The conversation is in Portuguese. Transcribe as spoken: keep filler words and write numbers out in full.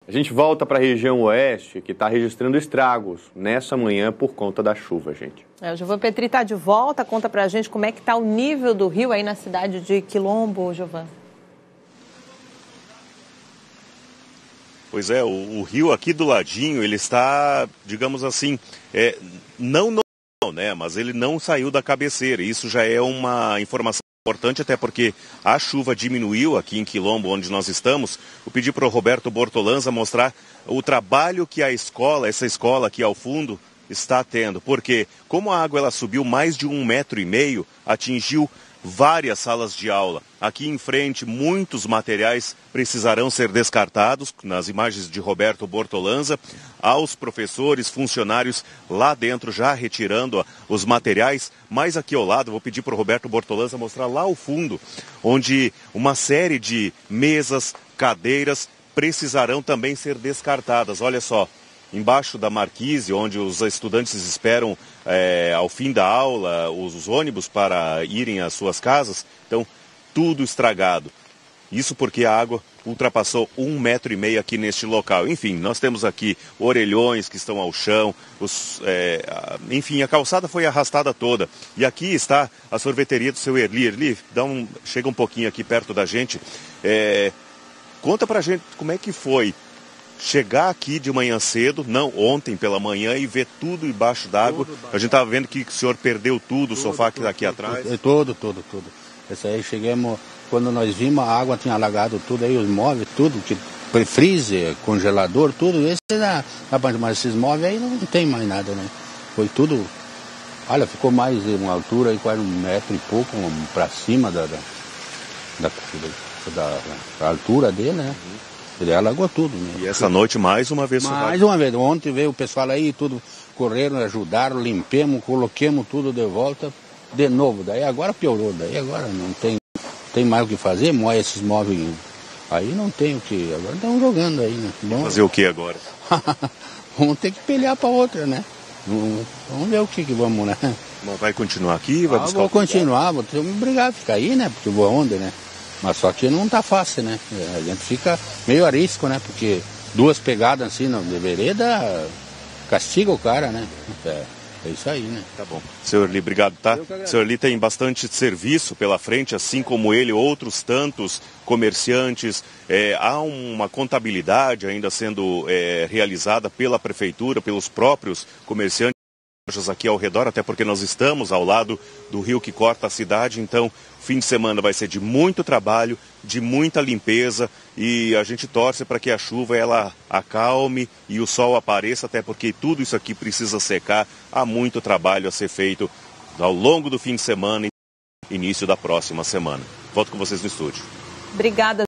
A gente volta para a região oeste, que está registrando estragos nessa manhã por conta da chuva, gente. É, o Giovan Petri está de volta. Conta para a gente como é que está o nível do rio aí na cidade de Quilombo, Giovan. Pois é, o, o rio aqui do ladinho, ele está, digamos assim, é, não normal, né? Mas ele não saiu da cabeceira. Isso já é uma informação importante, até porque a chuva diminuiu aqui em Quilombo, onde nós estamos. Eu pedi para o Roberto Bortolanza mostrar o trabalho que a escola, essa escola aqui ao fundo, está tendo. Porque como a água ela subiu mais de um metro e meio, atingiu várias salas de aula. Aqui em frente, muitos materiais precisarão ser descartados, nas imagens de Roberto Bortolanza, aos professores, funcionários lá dentro já retirando os materiais. Mas aqui ao lado, vou pedir para o Roberto Bortolanza mostrar lá ao fundo, onde uma série de mesas, cadeiras precisarão também ser descartadas. Olha só. Embaixo da marquise, onde os estudantes esperam é, ao fim da aula, os, os ônibus para irem às suas casas, então tudo estragado. Isso porque a água ultrapassou um metro e meio aqui neste local. Enfim, nós temos aqui orelhões que estão ao chão, os, é, enfim, a calçada foi arrastada toda. E aqui está a sorveteria do seu Erli. Erli, dá um, chega um pouquinho aqui perto da gente. É, conta pra gente como é que foi chegar aqui de manhã cedo, não ontem pela manhã, e ver tudo embaixo d'água. A gente estava vendo que o senhor perdeu tudo, o sofá que está aqui atrás. Tudo, tudo, tudo. Esse aí chegamos, quando nós vimos, a água tinha alagado tudo aí, os móveis, tudo, que freezer, congelador, tudo. Esse na, na mas esses móveis aí não tem mais nada, né? Foi tudo. Olha, ficou mais uma altura aí, quase um metro e pouco, um, para cima da, da, da, da, da altura dele, né? Uhum. Ele alagou tudo, né? E essa noite, mais uma vez... Mais uma vez. Ontem veio o pessoal aí, tudo correram, ajudaram, limpemos, coloquemos tudo de volta, de novo. Daí agora piorou, daí agora não tem, tem mais o que fazer, moe esses móveis. Aí não tem o que... Agora estão jogando aí, né? Vamos fazer o que agora? Vamos ter que pelear para outra, né? Vamos ver o que que vamos, né? Mas vai continuar aqui? Vai ah, buscar vou o continuar, vou ter que me obrigar a ficar aí, né? Porque eu vou aonde, né? Mas só que não tá fácil, né? A gente fica meio a risco, né? Porque duas pegadas assim de vereda castiga o cara, né? É, é isso aí, né? Tá bom. Senhor Erli, obrigado, tá? O senhor Erli tem bastante serviço pela frente, assim como ele, outros tantos comerciantes. É, há uma contabilidade ainda sendo é, realizada pela prefeitura, pelos próprios comerciantes aqui ao redor, até porque nós estamos ao lado do rio que corta a cidade, então fim de semana vai ser de muito trabalho, de muita limpeza, e a gente torce para que a chuva ela acalme e o sol apareça, até porque tudo isso aqui precisa secar. Há muito trabalho a ser feito ao longo do fim de semana e início da próxima semana. Volto com vocês no estúdio. Obrigada.